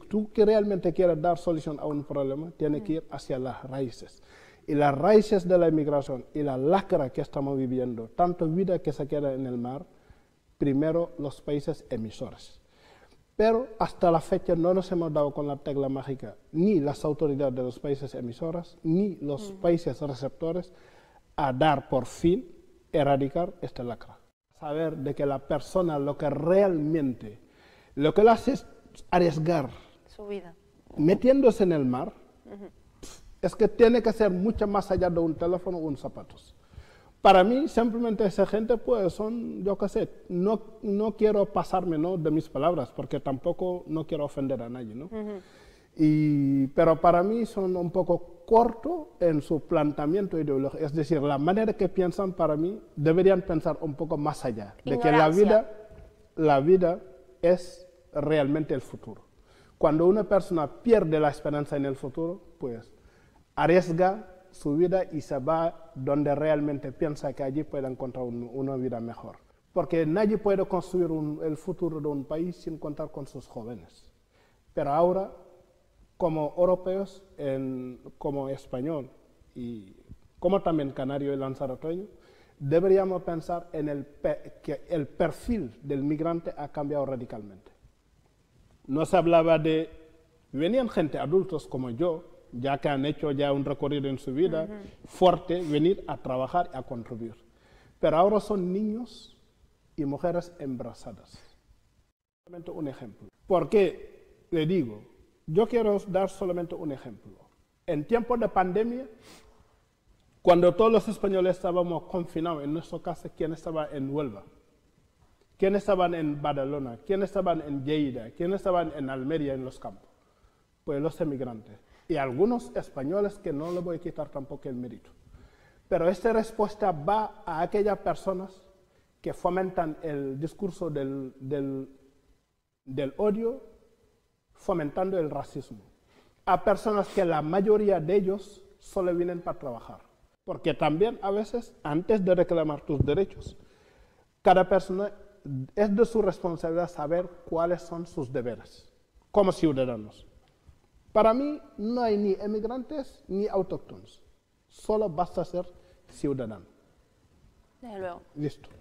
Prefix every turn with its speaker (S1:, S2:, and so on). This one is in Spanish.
S1: tú que realmente quieres dar solución a un problema, tienes que ir hacia las raíces. Y las raíces de la inmigración y la lacra que estamos viviendo, tanto vida que se queda en el mar, primero los países emisores. Pero hasta la fecha no nos hemos dado con la tecla mágica, ni las autoridades de los países emisores, ni los países receptores, a dar por fin, erradicar esta lacra. Saber de que la persona lo que realmente, lo que le hace es arriesgar
S2: su vida,
S1: metiéndose en el mar, es que tiene que ser mucho más allá de un teléfono o un zapatos. Para mí, simplemente esa gente, pues, son, yo qué sé, no quiero pasarme, ¿no?, de mis palabras, porque tampoco no quiero ofender a nadie, ¿no? Pero para mí son un poco cortos en su planteamiento ideológico. Es decir, la manera que piensan, para mí, deberían pensar un poco más allá. De que la vida es realmente el futuro. Cuando una persona pierde la esperanza en el futuro, pues, arriesga su vida y se va donde realmente piensa que allí puede encontrar una vida mejor. Porque nadie puede construir el futuro de un país sin contar con sus jóvenes. Pero ahora, como europeos, como español y como también canario y lanzaroteño, deberíamos pensar en que el perfil del migrante ha cambiado radicalmente. No se hablaba de... Venían gente adultos como yo, ya que han hecho ya un recorrido en su vida fuerte, venir a trabajar y a contribuir. Pero ahora son niños y mujeres embarazadas. Solamente un ejemplo. ¿Por qué le digo? Yo quiero dar solamente un ejemplo. En tiempos de pandemia, cuando todos los españoles estábamos confinados en nuestra casa, ¿quién estaba en Huelva? ¿Quién estaban en Badalona? ¿Quién estaban en Lleida? ¿Quién estaban en Almería, en los campos? Pues los emigrantes. Y algunos españoles que no le voy a quitar tampoco el mérito. Pero esta respuesta va a aquellas personas que fomentan el discurso del odio, fomentando el racismo. A personas que la mayoría de ellos solo vienen para trabajar. Porque también a veces, antes de reclamar tus derechos, cada persona es de su responsabilidad saber cuáles son sus deberes como ciudadanos. Para mí no hay ni emigrantes ni autóctonos, solo basta ser ciudadano.
S2: Desde luego.
S1: Listo.